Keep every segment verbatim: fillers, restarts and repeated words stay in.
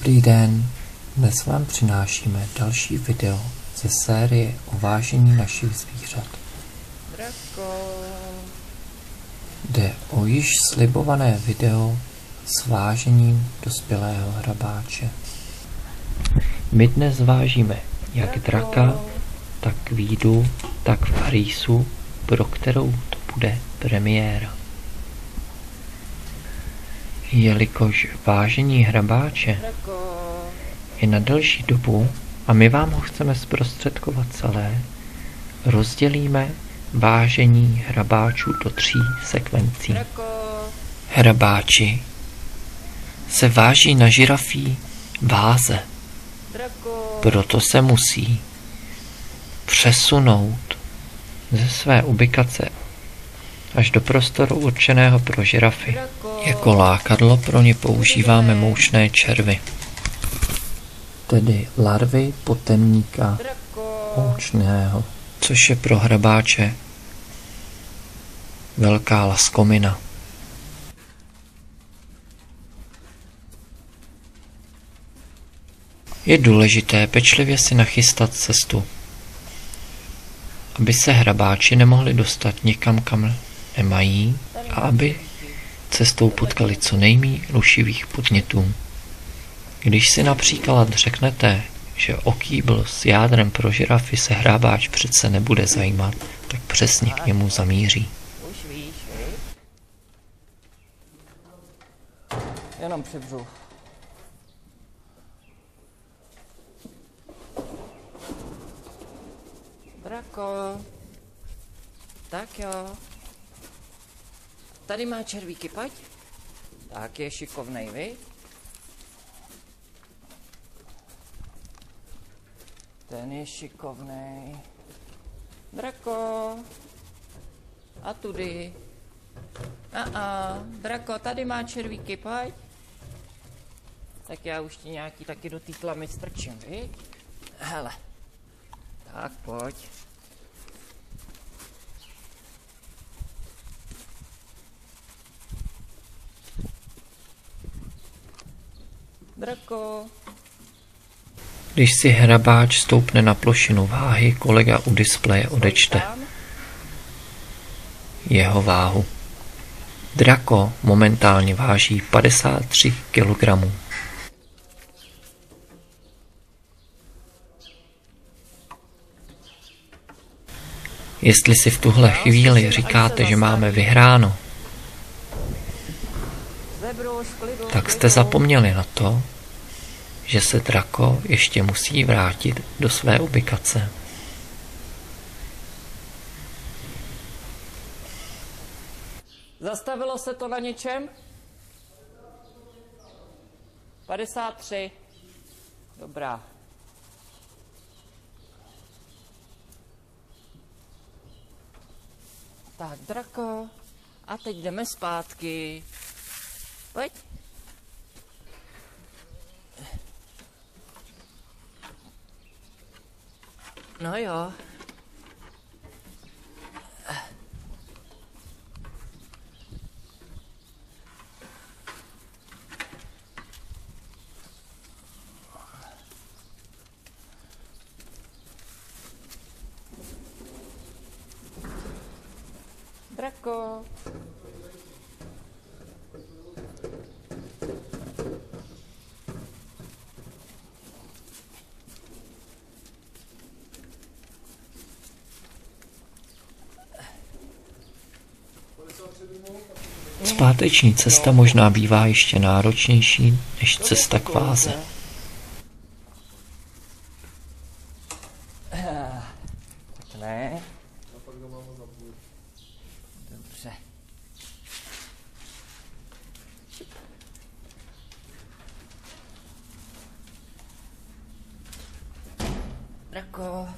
Dobrý den, dnes vám přinášíme další video ze série o vážení našich zvířat. Drako. Jde o již slibované video s vážením dospělého hrabáče. My dnes vážíme jak draka, tak vídu, tak Farisu, pro kterou to bude premiéra. Jelikož vážení hrabáče je na delší dobu a my vám ho chceme zprostředkovat celé, rozdělíme vážení hrabáčů do tří sekvencí. Hrabáči se váží na žirafí váze, proto se musí přesunout ze své ubikace až do prostoru určeného pro žirafy. Jako lákadlo pro ně používáme moučné červy, tedy larvy potemníka moučného, což je pro hrabáče velká laskomina. Je důležité pečlivě si nachystat cestu, aby se hrabáči nemohli dostat někam, kam nemají, a aby cestou potkali co nejméně rušivých podnětů. Když si například řeknete, že o kýbl s jádrem pro žirafy se hrabáč přece nebude zajímat, tak přesně k němu zamíří. Už víš, jenom přibřu. Drako. Tak jo. Tady má červíky, pojď. Tak je šikovnej, vy? Ten je šikovnej. Drako. A tudy. A a, Drako, tady má červíky, pojď. Tak já už ti nějaký taky do té tlamy strčím, vy? Hele. Tak pojď. Drako. Když si hrabáč stoupne na plošinu váhy, kolega u displeje odečte jeho váhu. Drako momentálně váží padesát tři kilogramů. Jestli si v tuhle chvíli říkáte, že máme vyhráno, tak jste zapomněli na to, že se Drako ještě musí vrátit do své ubikace. Zastavilo se to na něčem? padesát tři. Dobrá. Tak, Drako. A teď jdeme zpátky. Pojď. No jo. Drako. Zpáteční cesta možná bývá ještě náročnější než cesta k váze. Ne. Dobře. Drako.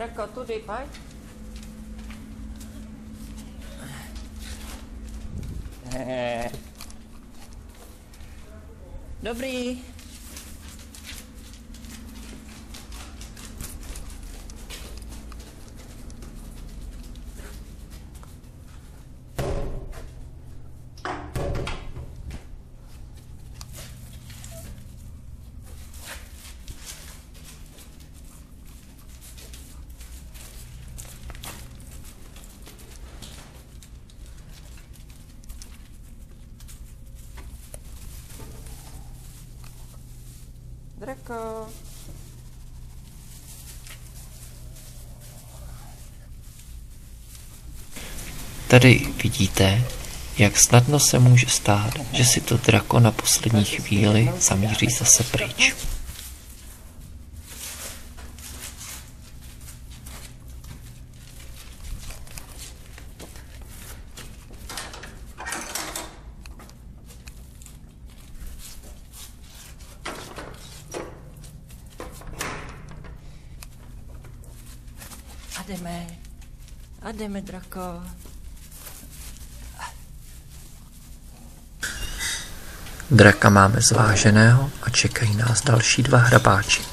Drako, tudy, pojď. Dobrý. Drako. Tady vidíte, jak snadno se může stát, že si to Drako na poslední chvíli zamíří zase pryč. A jdeme. A jdeme, Drako. Draka máme zváženého a čekají nás další dva hrabáči.